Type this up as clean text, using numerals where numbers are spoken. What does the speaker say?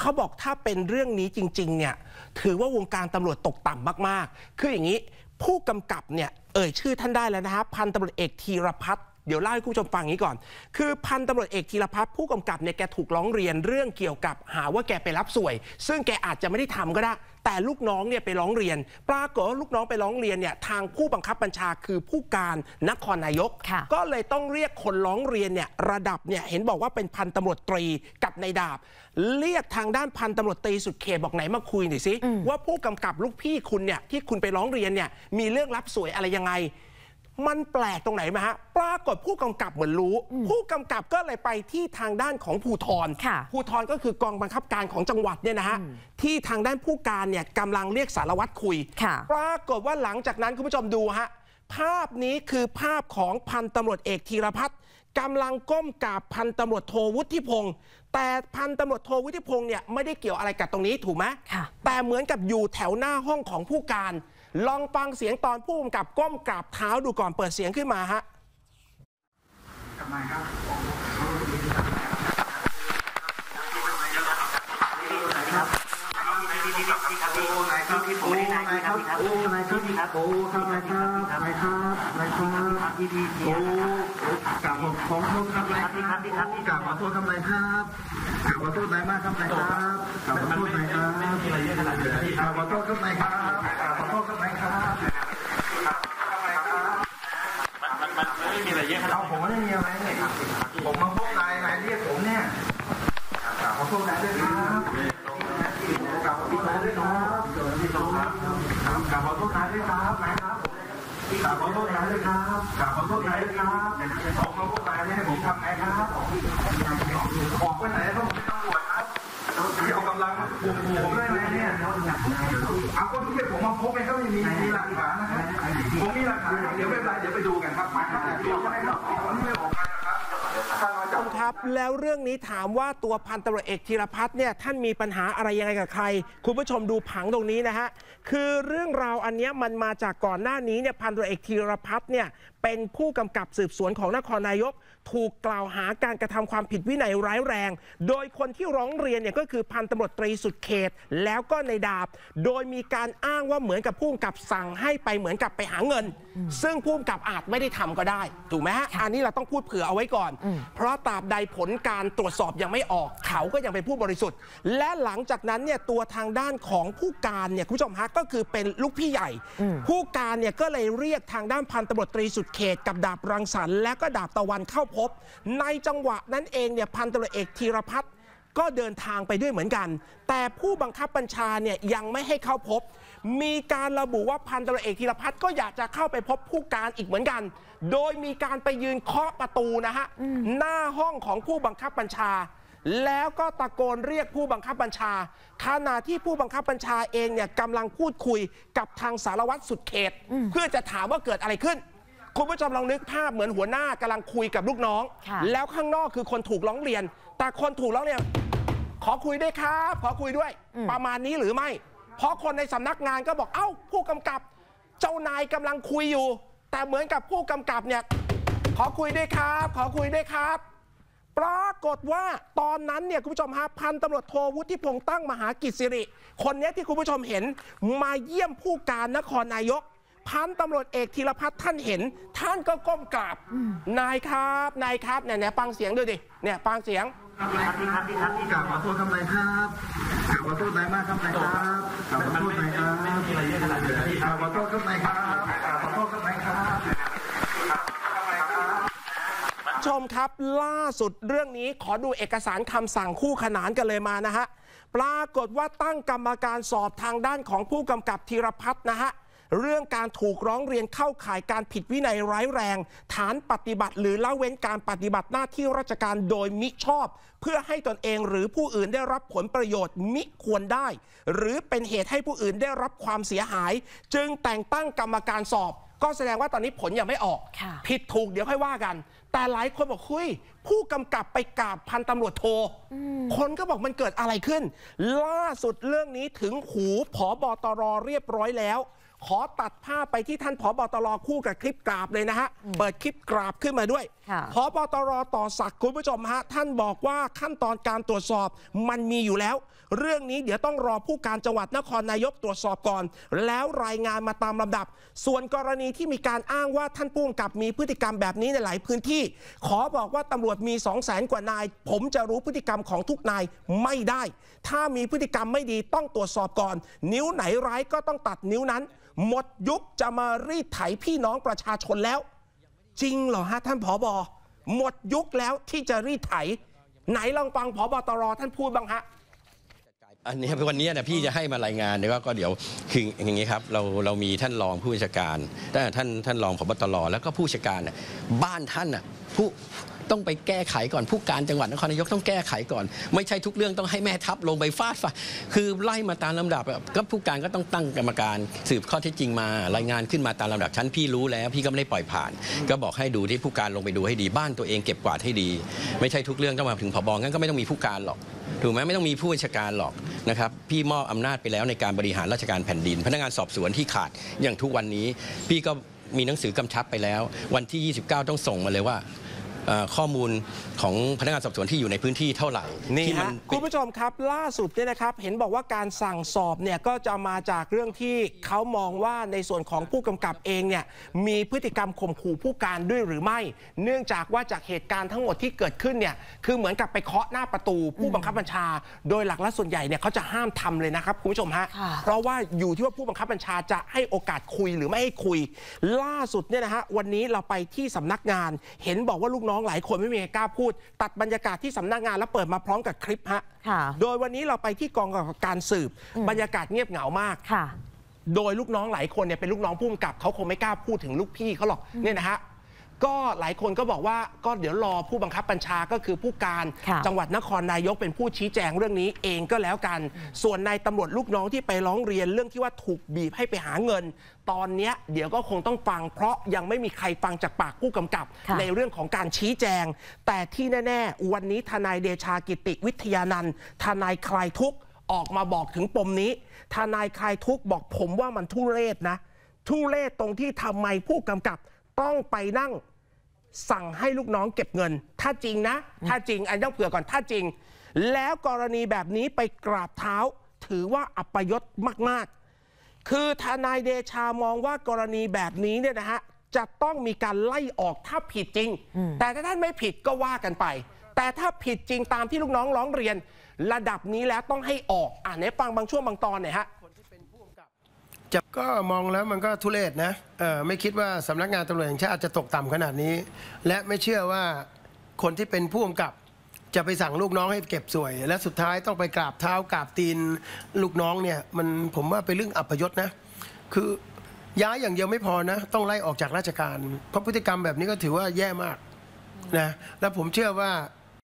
เขาบอกถ้าเป็นเรื่องนี้จริงๆเนี่ยถือว่าวงการตำรวจตกต่ำมากๆคืออย่างนี้ผู้กำกับเนี่ยชื่อท่านได้แล้วนะครับพันตำรวจเอกธีรพัฒน์เดี๋ยวเล่าให้คุณผู้ชมฟังนี้ก่อนคือพันตำรวจเอกธีรพัฒน์ผู้กำกับเนี่ยแกถูกร้องเรียนเรื่องเกี่ยวกับหาว่าแกไปรับสวยซึ่งแกอาจจะไม่ได้ทำก็ได้แต่ลูกน้องเนี่ยไปร้องเรียนปรากฏว่าลูกน้องไปร้องเรียนเนี่ยทางผู้บังคับบัญชาคือผู้การนครนายกก็เลยต้องเรียกคนร้องเรียนเนี่ยระดับเนี่ยเห็นบอกว่าเป็นพันตำรวจตรีกับนายดาบเรียกทางด้านพันตำรวจตรีสุดเขตบอกไหนมาคุยหน่อยสิว่าผู้กำกับลูกพี่คุณเนี่ยที่คุณไปร้องเรียนเนี่ยมีเรื่องรับสวยอะไรยังไงมันแปลกตรงไหนมาฮะปรากฏผู้กำกับเหมือนรู้ผู้กำกับก็เลยไปที่ทางด้านของภูธรก็คือกองบังคับการของจังหวัดเนี่ยนะฮะที่ทางด้านผู้การเนี่ยกำลังเรียกสารวัตรคุยปรากฏว่าหลังจากนั้นคุณผู้ชมดูฮะภาพนี้คือภาพของพันตำรวจเอกธีรพัฒน์กำลังก้มกราบพันตำรวจโทวุฒิพงศ์แต่พันตำรวจโทวุฒิพงศ์เนี่ยไม่ได้เกี่ยวอะไรกับตรงนี้ถูกไหมแต่เหมือนกับอยู่แถวหน้าห้องของผู้การลองฟังเสียงตอนผู้กำกับก้มกราบเท้าดูก่อนเปิดเสียงขึ้นมาฮะทำไมครับกราบขอโทษครับนายครับกราบขอโทษครับนายครับกราบขอโทษนายมากครับนายครับกราบขอโทษนายครับกราบขอโทษครับนายครับกราบขอโทษครับนายครับมันไม่มีอะไรเยอะขนาดผมไม่ได้มีอะไรเลยผมมาพบนายเรียกผมเนี่ยกราบขอโทษนายด้วยครับกราบขอโทษนายด้วยครับกราบขอโทษนายด้วยครับนายครับกราบขอโทษนายด้วยครับกราบขอโทษนายด้วยครับผมมาพบนายให้ผมทำไงครับออกไปไหนต้องเป็นตำรวจครับที่เอากำลังข่มขู่ผมได้ไหมเนี่ยเอาคนที่ผมมาพบไปก็ไม่มีหลักฐานนะครับผมมีหลักฐานเดี๋ยวไม่เป็นไรเดี๋ยวไปดูกันครับครับแล้วเรื่องนี้ถามว่าตัวพันตำรวจเอกธีรพัฒน์เนี่ยท่านมีปัญหาอะไรยังไงกับใครคุณผู้ชมดูผังตรงนี้นะฮะคือเรื่องราวอันนี้มันมาจากก่อนหน้านี้เนี่ยพันตำรวจเอกธีรพัฒน์เนี่ยเป็นผู้กำกับสืบสวนของนครนายกถูกกล่าวหาการกระทำความผิดวินัยร้ายแรงโดยคนที่ร้องเรียนเนี่ยก็คือพันตำรวจตรีสุดเขตแล้วก็ในดาบโดยมีการอ้างว่าเหมือนกับผู้กำกับสั่งให้ไปเหมือนกับไปหาเงินซึ่งผู้กำกับอาจไม่ได้ทำก็ได้ถูกไหมฮะอันนี้เราต้องพูดเผื่อเอาไว้ก่อนเพราะตราบใดผลการตรวจสอบยังไม่ออกเขาก็ยังเป็นผู้บริสุทธิ์และหลังจากนั้นเนี่ยตัวทางด้านของผู้การเนี่ยคุณผู้ชมฮะก็คือเป็นลูกพี่ใหญ่ผู้การเนี่ยก็เลยเรียกทางด้านพันตำรวจตรีสุดเขตกับดาบรังสรรค์และก็ดาบตะวันเข้าพบในจังหวะนั้นเองเนี่ยพันตำรวจเอกธีรพัฒน์ก็เดินทางไปด้วยเหมือนกันแต่ผู้บังคับบัญชาเนี่ยยังไม่ให้เข้าพบมีการระบุว่าพันตำรวจเอกธีรพัฒน์ก็อยากจะเข้าไปพบผู้การอีกเหมือนกันโดยมีการไปยืนเคาะประตูนะฮะหน้าห้องของผู้บังคับบัญชาแล้วก็ตะโกนเรียกผู้บังคับบัญชาขณะที่ผู้บังคับบัญชาเองเนี่ยกำลังพูดคุยกับทางสารวัตรสุดเขตเพื่อจะถามว่าเกิดอะไรขึ้นคุณผู้ชมลองนึกภาพเหมือนหัวหน้ากำลังคุยกับลูกน้องแล้วข้างนอกคือคนถูกร้องเรียนแต่คนถูกร้องเรียนขอคุยด้วยครับขอคุยด้วยประมาณนี้หรือไม่เพราะคนในสำนักงานก็บอกเอ้าผู้กำกับเจ้านายกำลังคุยอยู่แต่เหมือนกับผู้กำกับเนี่ยขอคุยด้วยครับขอคุยด้วยครับปรากฏว่าตอนนั้นเนี่ยคุณผู้ชมฮะพันตำรวจโทวุฒิพงษ์ตั้งมหากิจสิริคนนี้ที่คุณผู้ชมเห็นมาเยี่ยมผู้การนครนายกพันตำรวจเอกธีรพัฒน์ท่านเห็นท่านก็ก้มกราบนายครับนายครับเนี่ยฟังเสียงด้วยดิเนี่ยฟังเสียงกราบขอโทษครับนายครับกราบขอโทษนายมากครับนายครับกราบขอโทษนายครับไม่มีอะไรเยอะขนาดนี้กราบขอโทษครับนายครับกราบขอโทษครับนายครับชมครับล่าสุดเรื่องนี้ขอดูเอกสารคำสั่งคู่ขนานกันเลยมานะฮะปรากฏว่าตั้งกรรมการสอบทางด้านของผู้กำกับธีรพัฒน์นะฮะเรื่องการถูกร้องเรียนเข้าข่ายการผิดวินัยร้ายแรงฐานปฏิบัติหรือละเว้นการปฏิบัติหน้าที่ราชการโดยมิชอบเพื่อให้ตนเองหรือผู้อื่นได้รับผลประโยชน์มิควรได้หรือเป็นเหตุให้ผู้อื่นได้รับความเสียหายจึงแต่งตั้งกรรมการสอบก็แสดงว่าตอนนี้ผลยังไม่ออกผิดถูกเดี๋ยวค่อยว่ากันแต่หลายคนบอกคุยผู้กำกับไปกราบพันตำรวจโทคนก็บอกมันเกิดอะไรขึ้นล่าสุดเรื่องนี้ถึงหูผบ.ตร.เรียบร้อยแล้วขอตัดภาพไปที่ท่านผบ.ตร.คู่กับคลิปกราบเลยนะฮะเปิดคลิปกราบขึ้นมาด้วยผบ.ตร.ต่อศักดิ์คุณผู้ชมฮะท่านบอกว่าขั้นตอนการตรวจสอบมันมีอยู่แล้วเรื่องนี้เดี๋ยวต้องรอผู้การจังหวัดนครนายกตรวจสอบก่อนแล้วรายงานมาตามลำดับส่วนกรณีที่มีการอ้างว่าท่านผู้กำกับมีพฤติกรรมแบบนี้ในหลายพื้นที่ขอบอกว่าตำรวจมี 200,000 กว่านายผมจะรู้พฤติกรรมของทุกนายไม่ได้ถ้ามีพฤติกรรมไม่ดีต้องตรวจสอบก่อนนิ้วไหนร้ายก็ต้องตัดนิ้วนั้นหมดยุคจะมารีดไถพี่น้องประชาชนแล้วจริงเหรอฮะท่านผบ.หมดยุคแล้วที่จะรีดไถไหนลองฟังผบ.ตร.ท่านพูดบ้างฮะอันนี้วันนี้นะพี่จะให้มารายงานเนี่ยก็เดี๋ยวคืออย่างนี้ครับเรามีท่านรองผู้บัญชาการท่านรองผบ.ตร.แล้วก็ผู้บัญชาการบ้านท่านผู้ต้องไปแก้ไขก่อนผู้การจังหวัดนครนายกต้องแก้ไขก่อนไม่ใช่ทุกเรื่องต้องให้แม่ทัพลงไปฟาดคือไล่มาตามลำดับก็ผู้การก็ต้องตั้งกรรมการสืบข้อเท็จจริงมารายงานขึ้นมาตามลำดับชั้นพี่รู้แล้วพี่ก็ไม่ได้ปล่อยผ่านก็บอกให้ดูที่ผู้การลงไปดูให้ดีบ้านตัวเองเก็บกวาดให้ดีไม่ใช่ทุกเรื่องต้องมาถึงผบ.งั้นก็ไม่ต้องมีผู้การหรอกถูกไหมไม่ต้องมีผู้บัญชาการหรอกนะครับพี่มอบอำนาจไปแล้วในการบริหารราชการแผ่นดินพนักงานสอบสวนที่ขาดอย่างทุกวันนี้พี่ก็มีหนังสือกำชับไปแล้ววันที่29ต้องส่งมาเลยว่าข้อมูลของพนักงานสอบสวนที่อยู่ในพื้นที่เท่าไหร่นี่ฮะคุณผู้ชมครับล่าสุดเนี่ยนะครับเห็นบอกว่าการสั่งสอบเนี่ยก็จะมาจากเรื่องที่เขามองว่าในส่วนของผู้กำกับเองเนี่ยมีพฤติกรรมข่มขู่ผู้การด้วยหรือไม่เนื่องจากว่าจากเหตุการณ์ทั้งหมดที่เกิดขึ้นเนี่ยคือเหมือนกับไปเคาะหน้าประตูผู้บังคับบัญชาโดยหลักและส่วนใหญ่เนี่ยเขาจะห้ามทำเลยนะครับคุณผู้ชมฮะเพราะว่าอยู่ที่ว่าผู้บังคับบัญชาจะให้โอกาสคุยหรือไม่ให้คุยล่าสุดเนี่ยนะฮะวันนี้เราไปที่สำนักงานเห็นบอกว่าลูกน้องหลายคนไม่มีใครกล้าพูดตัดบรรยากาศที่สำนักงานแล้วเปิดมาพร้อมกับคลิปฮะโดยวันนี้เราไปที่กองการสืบบรรยากาศเงียบเหงามากโดยลูกน้องหลายคนเนี่ยเป็นลูกน้องผู้กำกับเขาคงไม่กล้าพูดถึงลูกพี่เขาหรอกเนี่ยนะฮะก็หลายคนก็บอกว่าก็เดี๋ยวรอผู้บังคับบัญชาก็คือผู้การจังหวัดนครนายกเป็นผู้ชี้แจงเรื่องนี้เองก็แล้วกันส่วนนายตำรวจลูกน้องที่ไปร้องเรียนเรื่องที่ว่าถูกบีบให้ไปหาเงินตอนนี้เดี๋ยวก็คงต้องฟังเพราะยังไม่มีใครฟังจากปากผู้กำกับในเรื่องของการชี้แจงแต่ที่แน่ๆวันนี้ทนายเดชากิติวิทยานันท์ทนายคลายทุกข์ออกมาบอกถึงปมนี้ทนายคลายทุกข์บอกผมว่ามันทุเรศนะทุเรศตรงที่ทำไมผู้กำกับต้องไปนั่งสั่งให้ลูกน้องเก็บเงินถ้าจริงนะถ้าจริงอันต้องเผื่อก่อนถ้าจริงแล้วกรณีแบบนี้ไปกราบเท้าถือว่าอัปยศมากๆคือทนายเดชามองว่ากรณีแบบนี้เนี่ยนะฮะจะต้องมีการไล่ออกถ้าผิดจริงแต่ถ้าท่านไม่ผิดก็ว่ากันไปแต่ถ้าผิดจริงตามที่ลูกน้องร้องเรียนระดับนี้แล้วต้องให้ออกไหนฟังบางช่วงบางตอนหน่อยฮะก็มองแล้วมันก็ทุเรศนะไม่คิดว่าสำนักงานตำรวจแห่งชาติจะตกต่ำขนาดนี้และไม่เชื่อว่าคนที่เป็นผู้กำกับจะไปสั่งลูกน้องให้เก็บสวยและสุดท้ายต้องไปกราบเท้ากราบตีนลูกน้องเนี่ยมันผมว่าเป็นเรื่องอัปยศนะคือย้ายอย่างเดียวไม่พอนะต้องไล่ออกจากราชการเพราะพฤติกรรมแบบนี้ก็ถือว่าแย่มากนะและผมเชื่อว่า